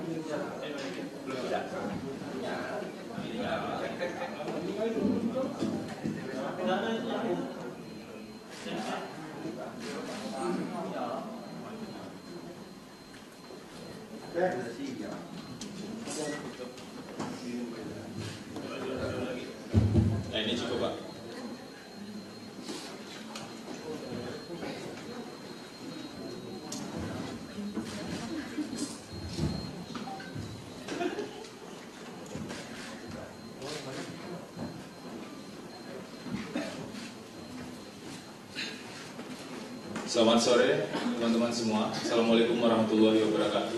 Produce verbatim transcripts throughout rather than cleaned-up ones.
Nah, ini cukup, Pak. Selamat sore teman-teman semua. Assalamualaikum warahmatullahi wabarakatuh.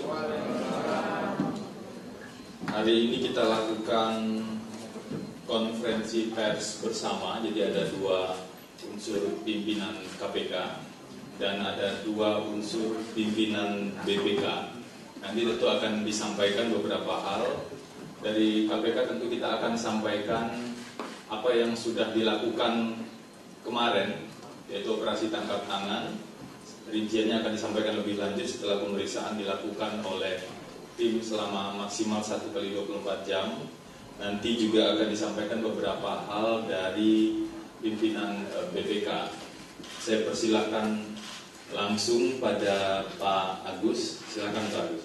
Hari ini kita lakukan konferensi pers bersama. Jadi ada dua unsur pimpinan K P K dan ada dua unsur pimpinan B P K. Nanti tentu akan disampaikan beberapa hal. Dari K P K tentu kita akan sampaikan apa yang sudah dilakukan kemarin, yaitu operasi tangkap tangan. Rinciannya akan disampaikan lebih lanjut setelah pemeriksaan dilakukan oleh tim selama maksimal satu kali dua puluh empat jam. Nanti juga akan disampaikan beberapa hal dari pimpinan B P K. Saya persilahkan langsung pada Pak Agus. Silakan Pak Agus.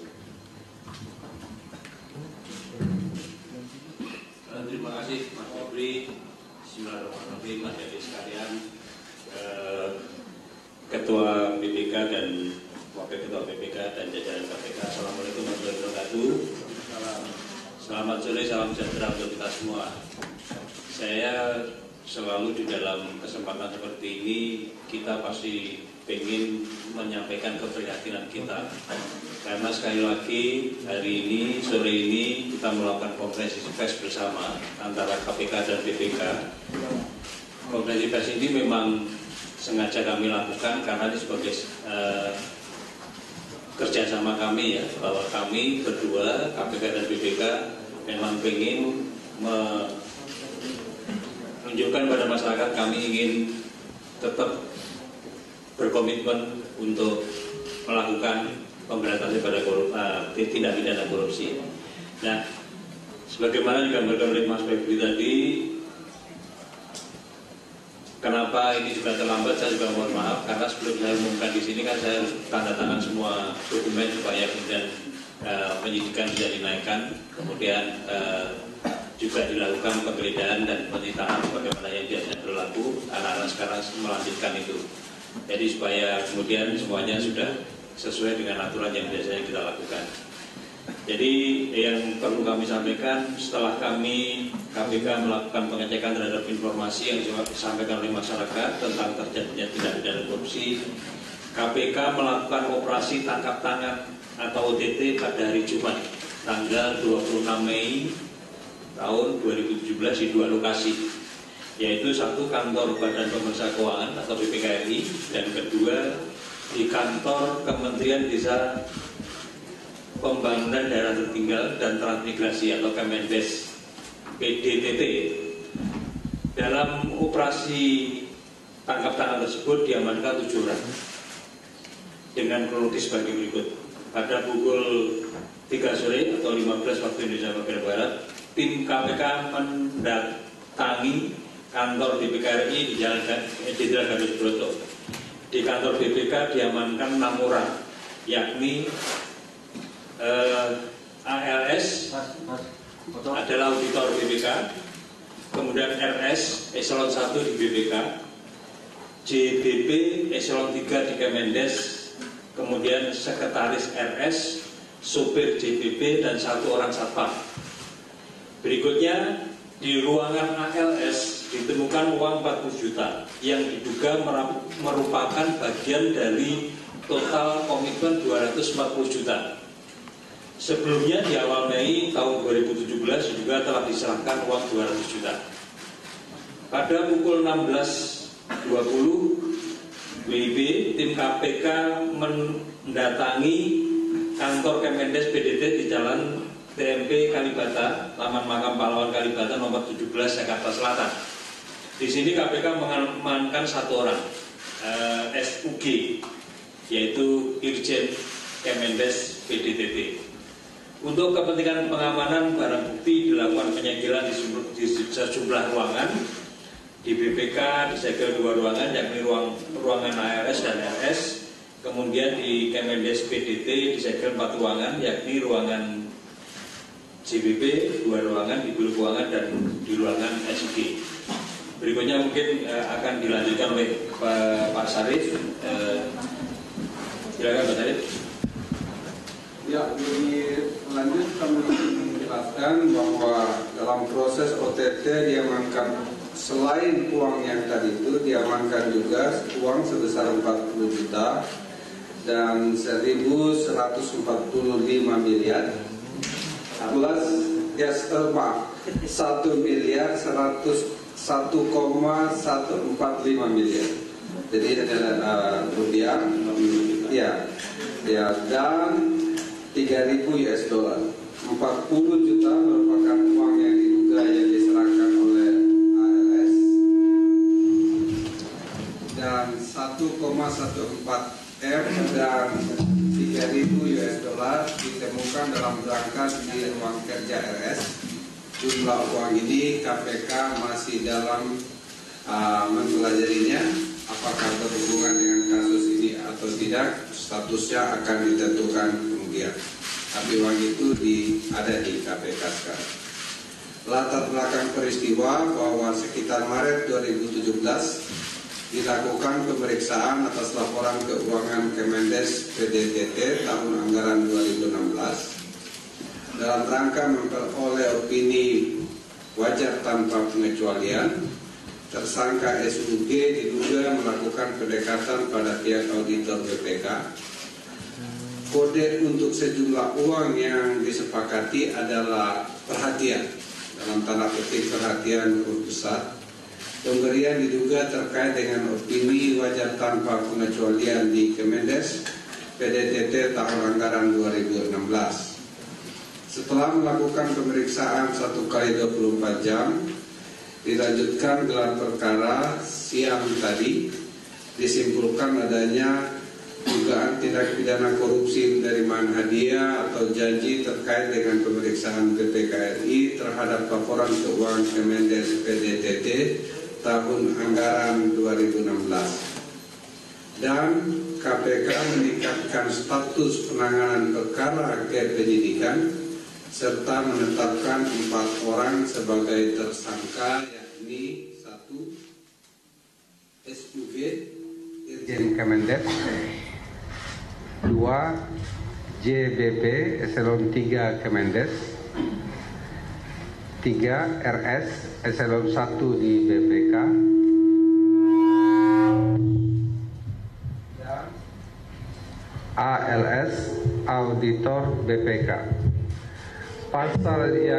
Terima kasih Mas Febri. Bismillahirrahmanirrahim, Mas Jadi sekalian. Eh, Ketua B P K dan Wakil Ketua B P K dan jajaran K P K. Assalamualaikum warahmatullahi wabarakatuh. Selamat sore, salam sejahtera untuk kita semua. Saya selalu di dalam kesempatan seperti ini, kita pasti ingin menyampaikan keprihatinan kita. Karena sekali lagi hari ini, sore ini kita melakukan konferensi pers bersama antara K P K dan B P K. Konferensi pers ini memang sengaja kami lakukan karena ini sebagai uh, kerjasama kami ya, bahwa kami berdua K P K dan B P K memang ingin menunjukkan pada masyarakat kami ingin tetap berkomitmen untuk melakukan pemberantasan pada uh, tindak pidana korupsi. Nah, sebagaimana digambarkan oleh Mas Febri tadi, kenapa ini juga terlambat, saya juga mohon maaf karena sebelum saya umumkan di sini kan saya harus tanda tangan semua dokumen supaya kemudian uh, penyidikan bisa dinaikkan, kemudian uh, juga dilakukan penggeledahan dan penyitaan bagaimana yang biasanya berlaku. Anak-anak sekarang melanjutkan itu. Jadi supaya kemudian semuanya sudah sesuai dengan aturan yang biasanya kita lakukan. Jadi yang perlu kami sampaikan, setelah kami K P K melakukan pengecekan terhadap informasi yang disampaikan oleh masyarakat tentang terjadinya tindak pidana korupsi, K P K melakukan operasi tangkap tangan atau O T T pada hari Jumat tanggal dua puluh enam Mei tahun dua ribu tujuh belas di dua lokasi, yaitu satu kantor Badan Pemeriksa Keuangan atau B P K R I dan kedua di kantor Kementerian Desa Pembangunan Daerah Tertinggal dan Transmigrasi atau Kemendes P D T T. Dalam operasi tangkap tangan tersebut diamankan tujuh orang dengan kronologis sebagai berikut. Pada pukul tiga sore atau lima belas waktu Indonesia bagian Barat, tim K P K mendatangi kantor B P K R I di Jalan Jenderal Gatot Subroto. Di kantor B P K diamankan enam orang, yakni Uh, A L S adalah auditor B P K, kemudian R S eselon satu di B P K, J B P eselon tiga di Kemendes, kemudian sekretaris R S, sopir J B P dan satu orang satpam. Berikutnya di ruangan A L S ditemukan uang empat puluh juta yang diduga merupakan bagian dari total komitmen dua ratus empat puluh juta. Sebelumnya di awal Mei tahun dua ribu tujuh belas juga telah diserahkan uang dua ratus juta. Pada pukul enam belas dua puluh W I B, tim K P K mendatangi kantor Kemendes P D T di Jalan T M P Kalibata, Taman Makam Pahlawan Kalibata nomor tujuh belas Jakarta Selatan. Di sini K P K mengamankan satu orang eh, S U G, yaitu Irjen Kemendes P D T T. Untuk kepentingan pengamanan barang bukti dilakukan penyegelan di, di sejumlah ruangan. Di B P K disegel dua ruangan, yakni ruang, ruangan A L S dan R S. Kemudian di Kemendes P D T disegel empat ruangan, yakni ruangan J B P dua ruangan, di bilik keuangan dan di ruangan S U G. Berikutnya mungkin eh, akan dilanjutkan oleh Pak, Pak Sarif. Eh, silakan Pak Sarif. Ya, lebih lanjut kami menjelaskan bahwa dalam proses O T T diamankan selain uang yang tadi itu diamankan juga uang sebesar empat puluh juta dan seribu seratus empat puluh lima miliar plus ya maaf satu miliar seratus satu koma satu empat lima miliar. Jadi ada uh, rupiah ya ya dan tiga ribu U S dollar. empat puluh juta merupakan uang yang diduga yang diserahkan oleh A L S dan satu koma satu empat M dan tiga ribu U S dollar ditemukan dalam berangkat di ruang kerja R S. Jumlah uang ini K P K masih dalam uh, mempelajarinya, apakah berhubungan dengan kasus ini atau tidak, statusnya akan ditentukan kemudian. Tapi uang itu di, ada di K P K sekarang. Latar belakang peristiwa bahwa sekitar Maret dua ribu tujuh belas dilakukan pemeriksaan atas laporan keuangan Kemendes P D T T tahun anggaran dua ribu enam belas dalam rangka memperoleh opini wajar tanpa pengecualian. Tersangka S U G diduga melakukan pendekatan pada pihak auditor B P K. Kode untuk sejumlah uang yang disepakati adalah perhatian, dalam tanda petik perhatian huruf besar. Pemberian diduga terkait dengan opini wajar tanpa pengecualian di Kemendes P D T T tahun anggaran dua ribu enam belas. Setelah melakukan pemeriksaan satu kali dua puluh empat jam, dilanjutkan gelar perkara siang tadi, disimpulkan adanya dugaan tindak pidana korupsi penerimaan hadiah atau janji terkait dengan pemeriksaan B P K R I terhadap laporan keuangan Kemendes P D T T tahun anggaran dua ribu enam belas. Dan K P K meningkatkan status penanganan perkara ke penyidikan serta menetapkan empat orang sebagai tersangka, yakni satu S U G Irjen Kemendes, dua J B P Eselon tiga Kemendes, tiga R S Eselon satu di B P K, dan A L S Auditor B P K. Pasal yang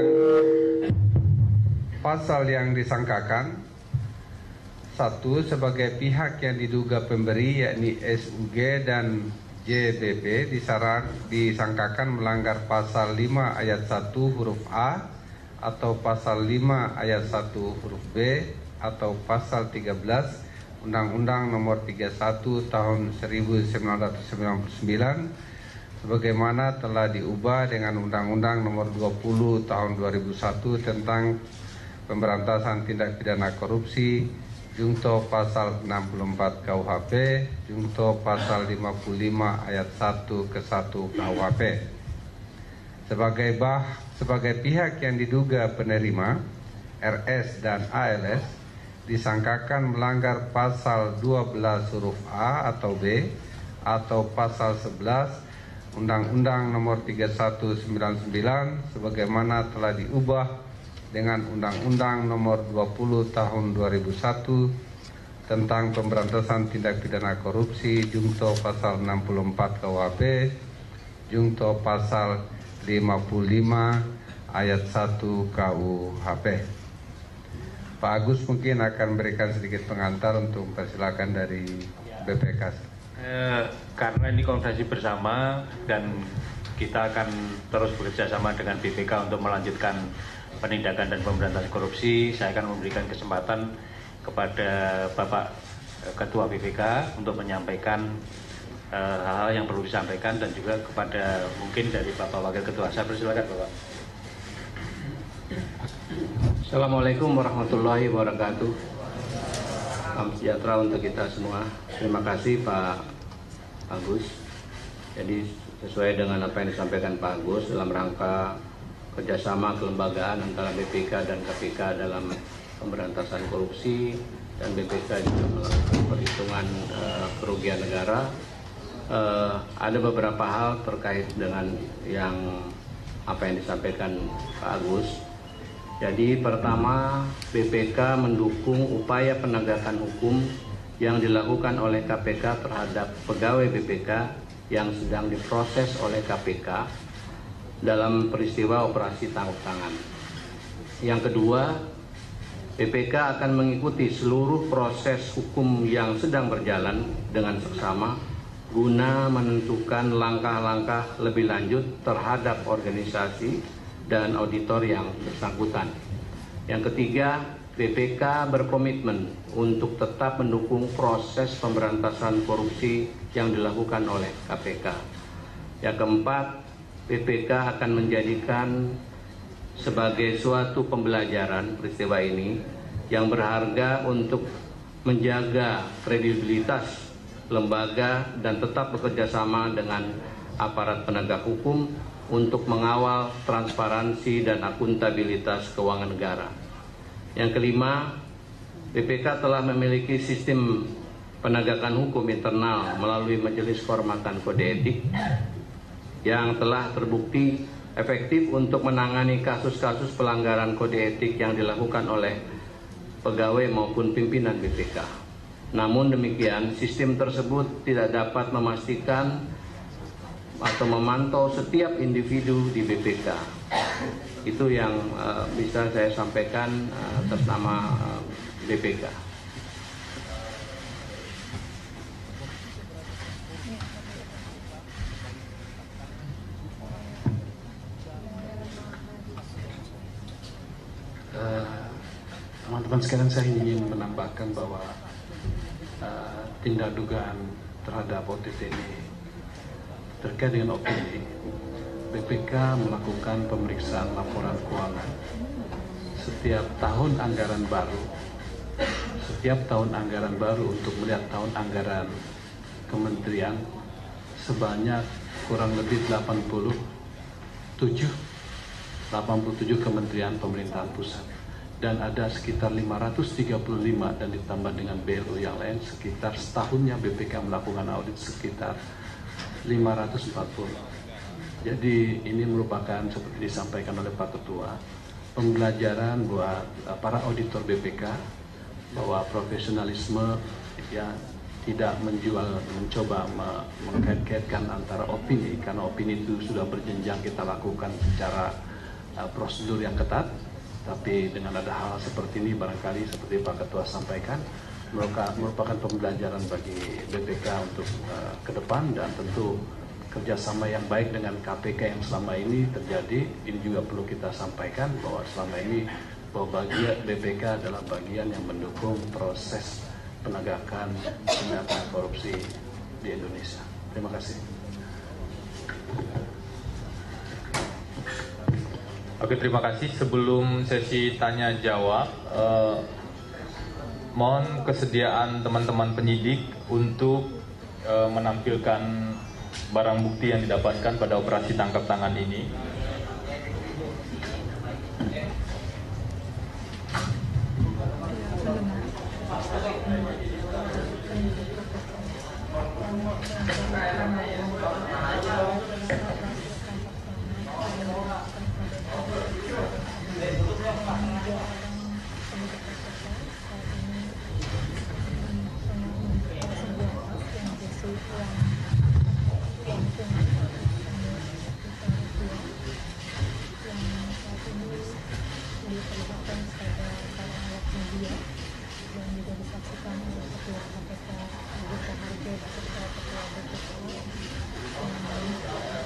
pasal yang disangkakan: satu, sebagai pihak yang diduga pemberi yakni S U G dan J B P disaran, disangkakan melanggar pasal lima ayat satu huruf A atau pasal lima ayat satu huruf B atau pasal tiga belas Undang-Undang Nomor tiga puluh satu Tahun seribu sembilan ratus sembilan puluh sembilan sebagaimana telah diubah dengan Undang-Undang Nomor dua puluh Tahun dua ribu satu tentang Pemberantasan Tindak Pidana Korupsi, Junto Pasal enam puluh empat K U H P, Junto Pasal lima puluh lima ayat satu ke satu K U H P. Sebagai bah sebagai pihak yang diduga penerima, R S dan A L S disangkakan melanggar pasal dua belas huruf A atau B atau pasal sebelas Undang-Undang Nomor tiga puluh satu sembilan puluh sembilan sebagaimana telah diubah dengan Undang-Undang Nomor dua puluh Tahun dua ribu satu tentang Pemberantasan Tindak Pidana Korupsi, Junto Pasal enam puluh empat K U H P, Junto Pasal lima puluh lima ayat satu K U H P. Pak Agus mungkin akan berikan sedikit pengantar untuk mempersilakan dari B P K. Eh, karena ini konferensi bersama dan kita akan terus bekerja sama dengan B P K untuk melanjutkan penindakan dan pemberantasan korupsi, saya akan memberikan kesempatan kepada Bapak Ketua B P K untuk menyampaikan hal-hal yang perlu disampaikan dan juga kepada mungkin dari Bapak Wakil Ketua. Saya persilakan Bapak. Assalamualaikum warahmatullahi wabarakatuh. Salam sejahtera untuk kita semua. Terima kasih Pak Agus. Jadi sesuai dengan apa yang disampaikan Pak Agus dalam rangka kerjasama kelembagaan antara B P K dan K P K dalam pemberantasan korupsi dan B P K juga melakukan perhitungan uh, kerugian negara. Uh, ada beberapa hal terkait dengan yang apa yang disampaikan Pak Agus. Jadi pertama, B P K mendukung upaya penegakan hukum yang dilakukan oleh K P K terhadap pegawai B P K yang sedang diproses oleh K P K dalam peristiwa operasi tangkap tangan. Yang kedua, B P K akan mengikuti seluruh proses hukum yang sedang berjalan dengan seksama guna menentukan langkah-langkah lebih lanjut terhadap organisasi dan auditor yang bersangkutan. Yang ketiga, B P K berkomitmen untuk tetap mendukung proses pemberantasan korupsi yang dilakukan oleh K P K. Yang keempat, B P K akan menjadikan sebagai suatu pembelajaran peristiwa ini yang berharga untuk menjaga kredibilitas lembaga dan tetap bekerja sama dengan aparat penegak hukum untuk mengawal transparansi dan akuntabilitas keuangan negara. Yang kelima, B P K telah memiliki sistem penegakan hukum internal melalui Majelis Kehormatan Kode Etik yang telah terbukti efektif untuk menangani kasus-kasus pelanggaran kode etik yang dilakukan oleh pegawai maupun pimpinan B P K. Namun demikian, sistem tersebut tidak dapat memastikan atau memantau setiap individu di B P K. Itu yang uh, bisa saya sampaikan uh, atas nama uh, B P K. Teman-teman sekalian, saya ingin menambahkan bahwa uh, tindak dugaan terhadap O T T ini terkait dengan opini, B P K melakukan pemeriksaan laporan keuangan setiap tahun anggaran baru, setiap tahun anggaran baru untuk melihat tahun anggaran kementerian sebanyak kurang lebih delapan puluh tujuh kementerian pemerintahan pusat. Dan ada sekitar lima ratus tiga puluh lima dan ditambah dengan B L U yang lain sekitar setahunnya B P K melakukan audit sekitar lima ratus empat puluh. Jadi ini merupakan seperti disampaikan oleh Pak Ketua, pembelajaran buat para auditor B P K bahwa profesionalisme ya tidak menjual, mencoba mengkait-kaitkan antara opini, karena opini itu sudah berjenjang kita lakukan secara uh, prosedur yang ketat. Tapi dengan ada hal seperti ini barangkali seperti Pak Ketua sampaikan merupakan pembelajaran bagi B P K untuk uh, ke depan, dan tentu kerjasama yang baik dengan K P K yang selama ini terjadi. Ini juga perlu kita sampaikan bahwa selama ini bahwa bagian B P K adalah bagian yang mendukung proses penegakan tindakan korupsi di Indonesia. Terima kasih. Oke, terima kasih. Sebelum sesi tanya jawab, eh, mohon kesediaan teman-teman penyidik untuk eh, menampilkan barang bukti yang didapatkan pada operasi tangkap tangan ini. Ketua K P K, Ibu Soeharto, Ketua Ketua B P K,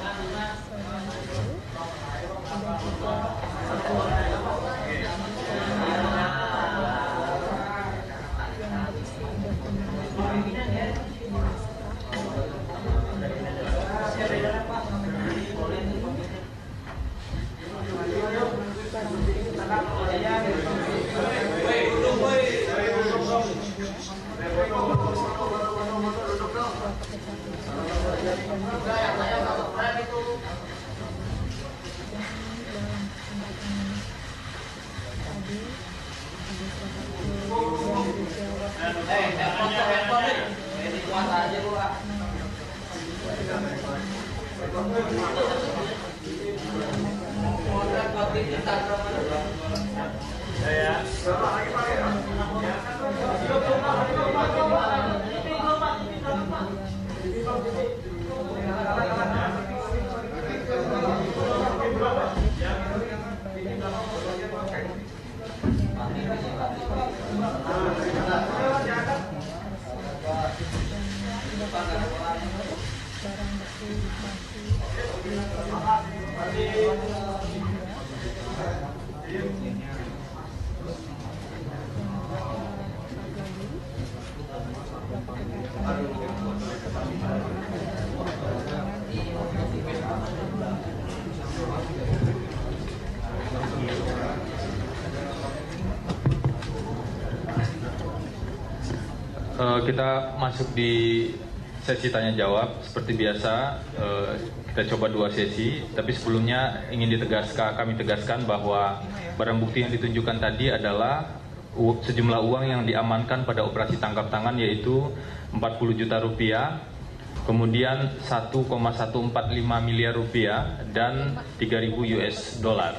Uh, kita masuk di sesi tanya jawab seperti biasa. Uh, kita coba dua sesi, tapi sebelumnya ingin ditegaskan, kami tegaskan bahwa barang bukti yang ditunjukkan tadi adalah u- sejumlah uang yang diamankan pada operasi tangkap tangan, yaitu empat puluh juta rupiah, kemudian satu koma satu empat lima miliar rupiah dan tiga ribu U S dollar.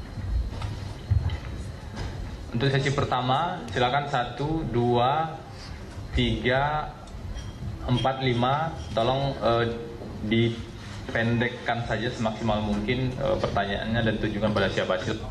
Untuk sesi pertama, silakan satu, dua, tiga, empat, lima, tolong uh, dipendekkan saja semaksimal mungkin uh, pertanyaannya dan tunjukkan pada siapa. Silakan.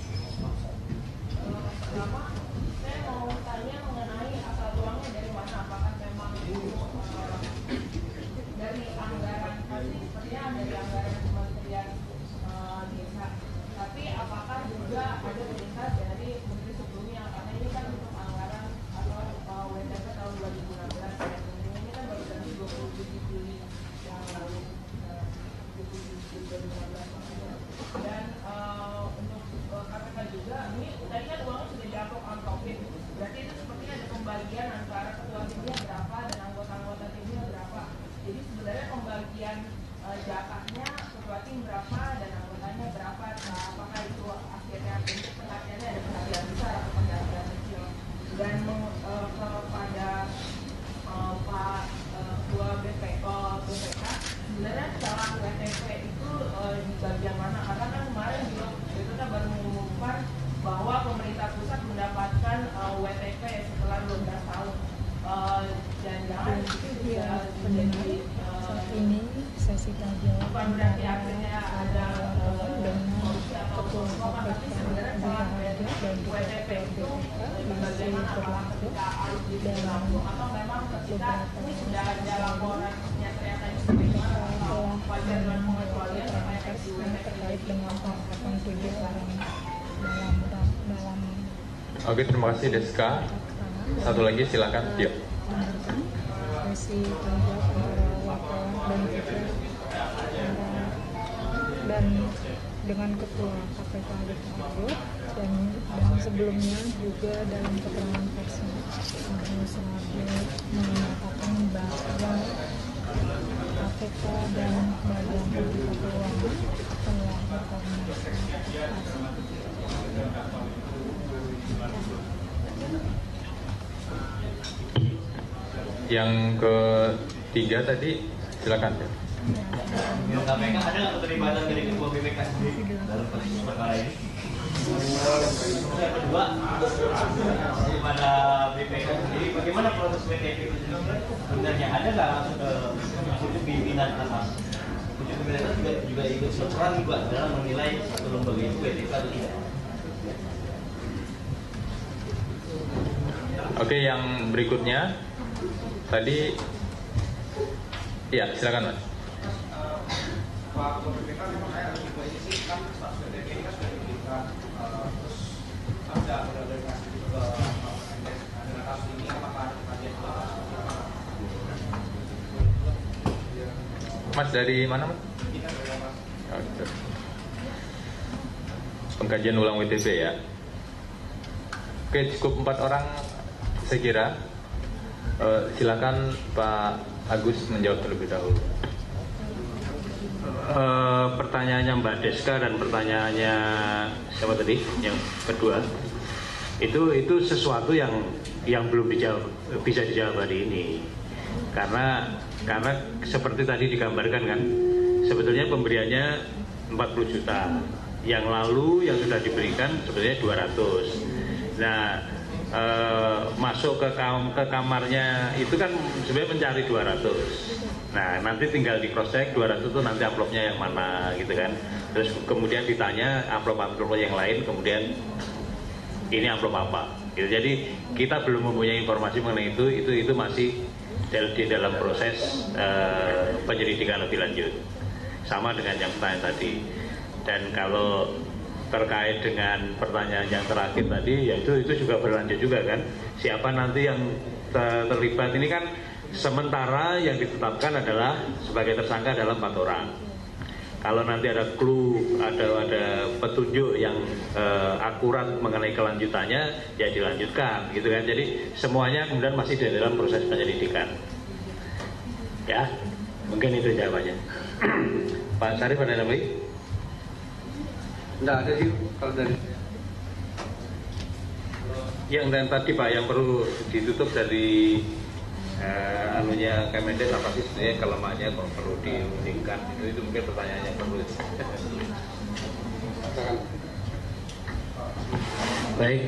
Dan uh, untuk uh, K P K juga, ini tadi kan uangnya sudah diamplop amplopin, berarti itu sepertinya ada pembagian antara ketua timnya berapa dan anggota-anggota timnya berapa. Jadi sebenarnya pembagian uh, jatahnya ketua tim berapa dan anggotanya berapa. Nah, apakah itu akhirnya bentuk perhatiannya ada perhatian besar atau perhatian kecil. Dan uh, kepada uh, Pak uh, Ketua B P K, sebenarnya celah W T P itu uh, di bagian mana? Karena kan kemarin juga B P K baru mengumumkan bahwa pemerintah pusat mendapatkan uh, W T P setelah dua belas tahun. Uh, dan jangan itu juga menjadi uh, saat ini sesi tanya bukan berarti akhirnya ada korupsi atau keuangan, tapi sebenarnya celah W T P itu bagaimana, apakah ketika harus dilakukan atau memang ketika ini sudah ada laporannya ternyata ini bagaimana wajar dengan pengecualian terkait dengan penangkapan tujuh orang dalam dalam Oke, terima kasih Deska. Satu lagi silakan. Yuk. sesi tanya antara wartawan dan juga dan dengan ketua K P K Agus dan dan sebelumnya juga dalam keterangan persnya Agus Rabi menyatakan bahwa K P K dan Badan Pemerintah Keuangan telah berkoordinasi. Yang ketiga tadi silakan. Yang K P K ada nggak keterlibatan dari ketua B P K sendiri dalam kasus perkara ini? Yang kedua, pada B P K sendiri, bagaimana proses W T P itu sebenarnya ada nggak masuk ke pucuk pimpinan atas? Pucuk pimpinan itu juga, juga ikut serta juga dalam menilai satu lembaga itu W T P atau tidak? Oke, yang berikutnya tadi, ya silakan Mas. Pak Ketua B P K memang saya harus juga ini sih kan status W T P ini kan sudah diberikan terus ada koordinasi ke dengan kasus ini apakah ada kajian Mas dari mana Mas? kita dari Mas? Oke. Pengkajian ulang W T P ya. Oke, cukup empat orang saya kira. Uh, silakan Pak Agus menjawab terlebih dahulu. Uh, pertanyaannya Mbak Deska dan pertanyaannya siapa tadi yang kedua itu itu sesuatu yang yang belum dijawab, bisa dijawab hari ini karena karena seperti tadi digambarkan kan sebetulnya pemberiannya empat puluh juta Yang lalu yang sudah diberikan sebenarnya dua ratus. Nah, eh, masuk ke, kam ke kamarnya itu kan sebenarnya mencari dua ratus. Nah, nanti tinggal di cross check dua ratus itu nanti amplopnya yang mana gitu kan. Terus kemudian ditanya amplop-amplop yang lain, kemudian ini amplop apa gitu. Jadi kita belum mempunyai informasi mengenai itu, itu itu masih di dalam proses uh, penyelidikan lebih lanjut. Sama dengan yang pertanyaan tadi. Dan kalau terkait dengan pertanyaan yang terakhir tadi, ya itu itu juga berlanjut juga kan. Siapa nanti yang ter terlibat ini kan sementara yang ditetapkan adalah sebagai tersangka adalah empat orang. Kalau nanti ada clue, ada ada petunjuk yang uh, akurat mengenai kelanjutannya, ya dilanjutkan, gitu kan. Jadi semuanya kemudian masih di dalam proses penyelidikan. Ya, mungkin itu jawabannya. Pak Syarif ada nambahin? Enggak ada sih kalau dari. Yang dan tadi Pak yang perlu ditutup dari Uh, anunya Kemendes apa sih sebenarnya kelemahannya kalau perlu ditingkatkan itu, itu mungkin pertanyaan yang perlu. Baik,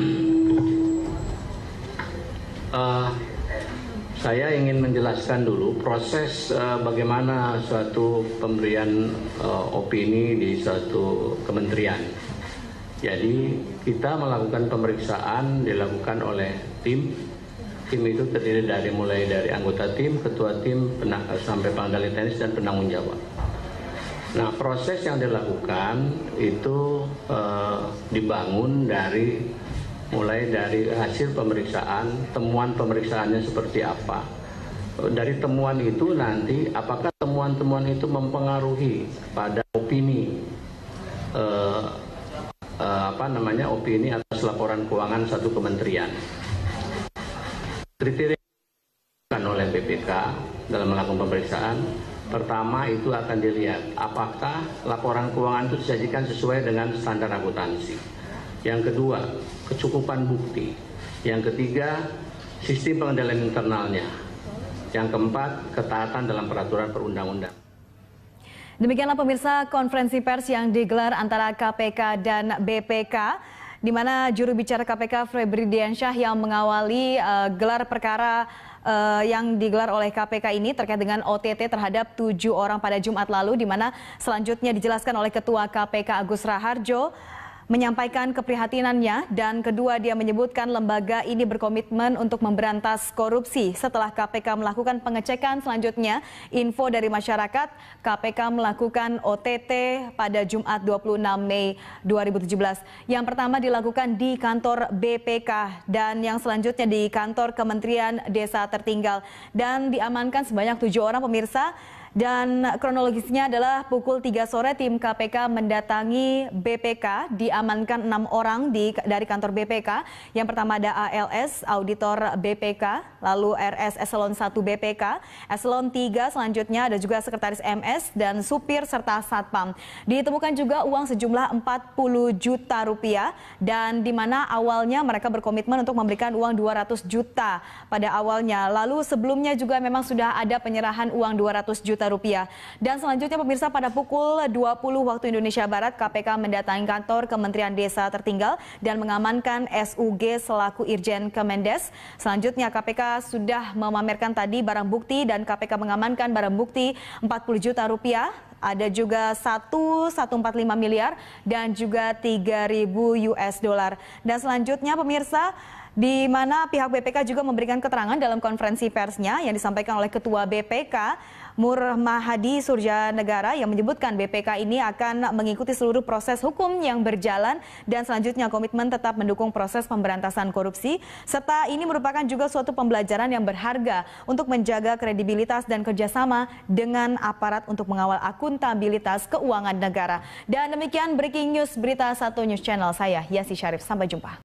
uh, saya ingin menjelaskan dulu proses uh, bagaimana suatu pemberian uh, opini di suatu kementerian. Jadi kita melakukan pemeriksaan dilakukan oleh tim. Tim itu terdiri dari mulai dari anggota tim, ketua tim, penang, sampai pengendali teknis dan penanggung jawab. Nah, proses yang dilakukan itu eh, dibangun dari mulai dari hasil pemeriksaan, temuan pemeriksaannya seperti apa. Dari temuan itu nanti apakah temuan-temuan itu mempengaruhi pada opini eh, eh, apa namanya opini atas laporan keuangan satu kementerian. Kriteria yang oleh B P K dalam melakukan pemeriksaan, pertama itu akan dilihat apakah laporan keuangan itu disajikan sesuai dengan standar akuntansi. Yang kedua, kecukupan bukti. Yang ketiga, sistem pengendalian internalnya. Yang keempat, ketaatan dalam peraturan perundang-undang. Demikianlah pemirsa konferensi pers yang digelar antara K P K dan B P K. Di mana juru bicara K P K Febri Diansyah yang mengawali uh, gelar perkara uh, yang digelar oleh K P K ini terkait dengan O T T terhadap tujuh orang pada Jumat lalu, di mana selanjutnya dijelaskan oleh Ketua K P K Agus Raharjo menyampaikan keprihatinannya, dan kedua dia menyebutkan lembaga ini berkomitmen untuk memberantas korupsi. Setelah K P K melakukan pengecekan selanjutnya info dari masyarakat, K P K melakukan O T T pada Jumat dua puluh enam Mei dua ribu tujuh belas. Yang pertama dilakukan di kantor B P K dan yang selanjutnya di kantor Kementerian Desa Tertinggal, dan diamankan sebanyak tujuh orang pemirsa. Dan kronologisnya adalah pukul tiga sore tim K P K mendatangi B P K, diamankan enam orang di, dari kantor B P K. Yang pertama ada A L S, auditor B P K, lalu R S eselon satu B P K, eselon tiga selanjutnya ada juga sekretaris M S dan supir serta satpam. Ditemukan juga uang sejumlah empat puluh juta rupiah, dan di mana awalnya mereka berkomitmen untuk memberikan uang dua ratus juta pada awalnya. Lalu sebelumnya juga memang sudah ada penyerahan uang dua ratus juta rupiah. Dan selanjutnya pemirsa, pada pukul dua puluh waktu Indonesia Barat, K P K mendatangi kantor Kementerian Desa Tertinggal dan mengamankan S U G selaku Irjen Kemendes. Selanjutnya K P K sudah memamerkan tadi barang bukti, dan K P K mengamankan barang bukti empat puluh juta rupiah. Ada juga satu koma satu empat lima miliar dan juga tiga ribu U S dollar. Dan selanjutnya pemirsa, di mana pihak B P K juga memberikan keterangan dalam konferensi persnya yang disampaikan oleh Ketua B P K Nur Mahadi Surjanegara, yang menyebutkan B P K ini akan mengikuti seluruh proses hukum yang berjalan dan selanjutnya komitmen tetap mendukung proses pemberantasan korupsi, serta ini merupakan juga suatu pembelajaran yang berharga untuk menjaga kredibilitas dan kerjasama dengan aparat untuk mengawal akuntabilitas keuangan negara. Dan demikian breaking news Berita Satu News Channel, saya Yasi Syarif, sampai jumpa.